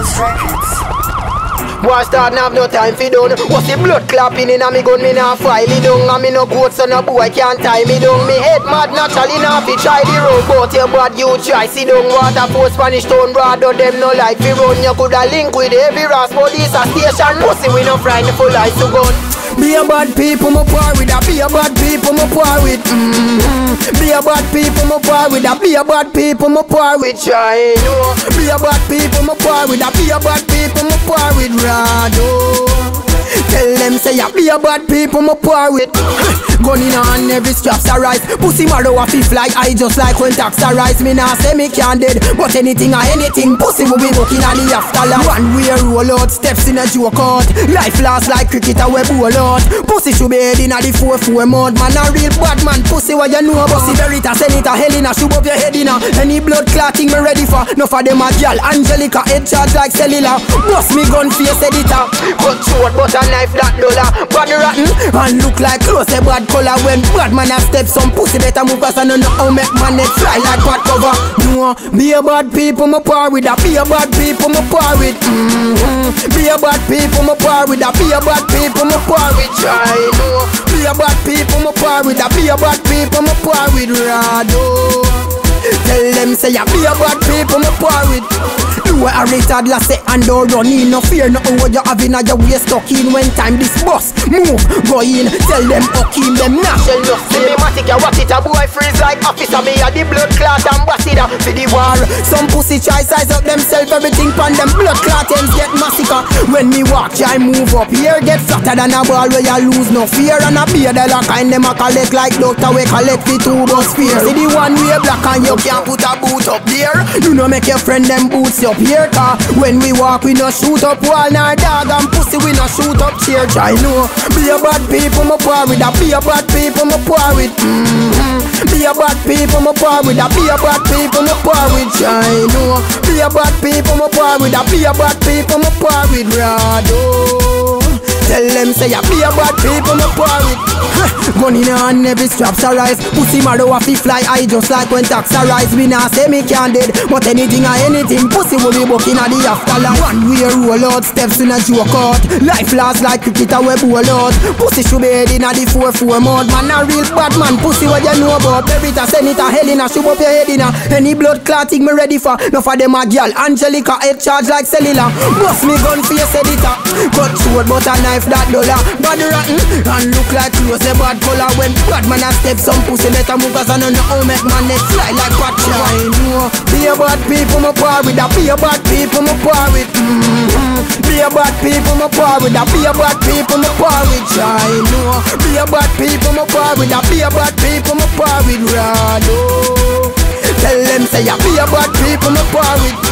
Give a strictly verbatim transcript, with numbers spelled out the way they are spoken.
Dance Records. War start now have no time for done. What's the blood clapping in a me gun, me nah file it down. And me no goat so no boy can't tie me down. Me head mad naturally now fi try the road. But your bad you try sit down. Water for Spanish town brother them no like fi run. You coulda link with every ras police a station. Pussy we no frightened full ice to gun. Be a bad people me par with that. Be a bad people me par with. Mm-hmm. Be a bad people me par with that. Be a bad people me par with. Try no. Be a bad people me par with that. Be a bad people me par with. Rado. Tell them say ya be a bad people me par with. Gun in hand every straps a rise. Pussy marrow a fi fly. I just like when tax a rise. Me nah say me can't dead, but anything or anything pussy will be booking on the afterlife. One way roll out, steps in a joke out. Life last like cricket a web roll out. Pussy should be head in a the four four mode. Man a real bad man. Pussy what you know about? Pussy Veritas, Senator Helena, shoot up your head in a. Any blood clotting me ready for. No for them a girl. Angelica head charge like cellular. Bust me gun face editor. Cut short but a knife that dollar. Body rotten and look like close a bad color. When bad man a step some pussy better move cause I don't know how make man head fly like bad cover. No, be a bad people me par with that. Be a bad people me par with. Mm-hmm. Be a bad people me par with that. Be a bad people me par with. Try no. Be a bad people me par with that. Be a bad people me par with. Rado. Tell them say ya be a bad people me par with. Do a retard la say and don't run in. No fear nothing what you have in a your waist stuck in. When time this bus move go in. Tell them okay them national no. See me matic ya watch it a boy freeze like officer. Me a the blood clot ambassador for the war. Some pussy try size up themself. Everything pan them blood clot ends get massacre. When me walk I move up here get flatter than a ball where you lose no fear. And a beard a lock kind them a collect like doctor we collect the two bus fear. See the one way black and you can't put a boot up there. You know make your friend them boots up here. Car when we walk we no shoot up wall nor dog and pussy we no shoot up chair. I know be a bad people me par with that. Be a bad people me par with. Mm-hmm. Be a bad people me par with that. Be a bad people me par with. I know be a bad people me par with that. Be a bad people me par with. Rado. Tell them say ya be a bad people me par with. Gun in hand every straps a rise. Pussy marrow a fi fly. I just like when tax a rise. Me nah say me can't dead, but anything or anything pussy will be bucking at the afterlife. One way roll out, steps in a joke out. Life last like cricket a web roll out. Pussy should be head in a the four four mode. Man a real bad man. Pussy what you know about? Veritas, Senator Helena, shoot up your head in a. Any blood clotting me ready for. No for them a girl. Angelica head charge like cellular. Bust me gun face editor. Cut short but a knife that dollar. Body rotten and look like close a bad color. When bad man a step some pussy better move cause I don't know how make man head fly like patcha. I know be a bad people me par with that. Be a bad people me par with. Mm-hmm. Be a bad people me par with that. Be a bad people me par with. I know be a bad people me par with that. Be a bad people me par with. Rado. Tell them say ya be a bad people me par with.